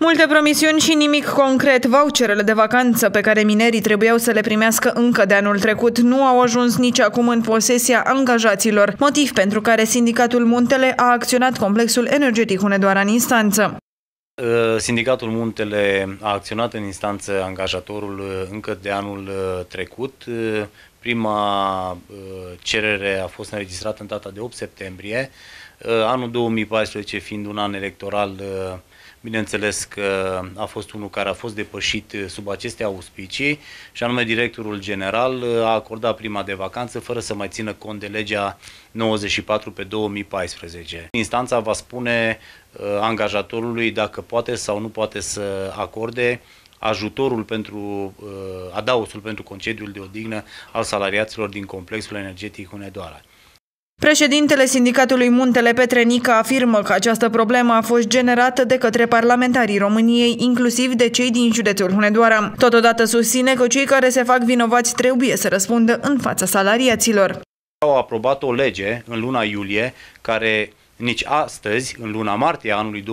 Multe promisiuni și nimic concret. Voucherele de vacanță pe care minerii trebuiau să le primească încă de anul trecut nu au ajuns nici acum în posesia angajaților, motiv pentru care Sindicatul Muntele a acționat complexul energetic Hunedoara în instanță. Sindicatul Muntele a acționat în instanță angajatorul încă de anul trecut. Prima cerere a fost înregistrată în data de 8 septembrie. Anul 2014 fiind un an electoral, bineînțeles că a fost unul care a fost depășit sub aceste auspicii și anume directorul general a acordat prima de vacanță fără să mai țină cont de legea 94/2014. Instanța va spune angajatorului dacă poate sau nu poate să acorde ajutorul pentru adaosul pentru concediul de odihnă al salariaților din complexul energetic Hunedoara. Președintele Sindicatului Muntele, Petre Nica, afirmă că această problemă a fost generată de către parlamentarii României, inclusiv de cei din județul Hunedoara. Totodată susține că cei care se fac vinovați trebuie să răspundă în fața salariaților. Au aprobat o lege în luna iulie care nici astăzi, în luna martie a anului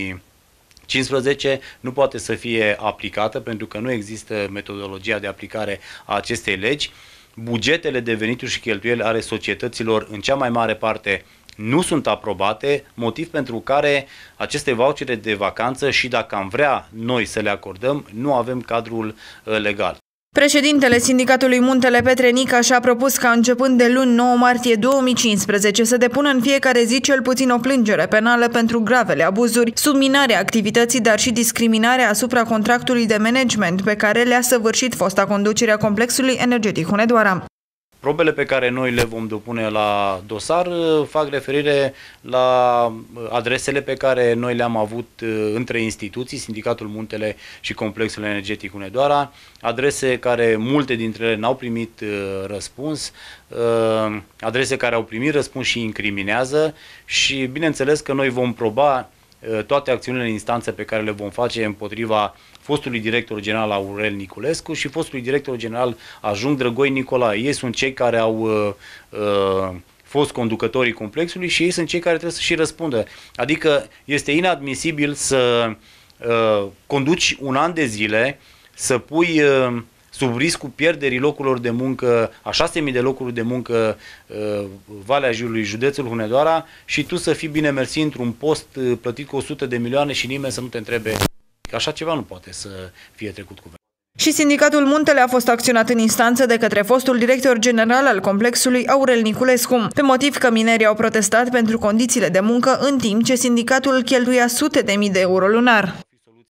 2015, nu poate să fie aplicată pentru că nu există metodologia de aplicare a acestei legi. Bugetele de venituri și cheltuieli ale societăților în cea mai mare parte nu sunt aprobate, motiv pentru care aceste vouchere de vacanță, și dacă am vrea noi să le acordăm, nu avem cadrul legal. Președintele Sindicatului Muntele, Petre Nica, și-a propus ca începând de luni 9 martie 2015 să depună în fiecare zi cel puțin o plângere penală pentru gravele abuzuri, subminarea activității, dar și discriminarea asupra contractului de management pe care le-a săvârșit fosta conducere a complexului energetic Hunedoara. Probele pe care noi le vom depune la dosar fac referire la adresele pe care noi le-am avut între instituții, Sindicatul Muntele și Complexul Energetic Hunedoara, adrese care multe dintre ele n-au primit răspuns, adrese care au primit răspuns și incriminează și bineînțeles că noi vom proba toate acțiunile în instanță pe care le vom face împotriva fostului director general Aurel Niculescu și fostului director general adjunct Drăgoi Nicolae. Ei sunt cei care au fost conducătorii complexului și ei sunt cei care trebuie să și răspundă. Adică este inadmisibil să conduci un an de zile, să pui sub riscul pierderii locurilor de muncă, a 6.000 de locuri de muncă Valea Jiului, județul Hunedoara, și tu să fii bine mersi într-un post plătit cu 100 de milioane și nimeni să nu te întrebe. Așa ceva nu poate să fie trecut cu vedere. Și Sindicatul Muntele a fost acționat în instanță de către fostul director general al complexului Aurel Niculescu, pe motiv că minerii au protestat pentru condițiile de muncă în timp ce sindicatul cheltuia sute de mii de euro lunar.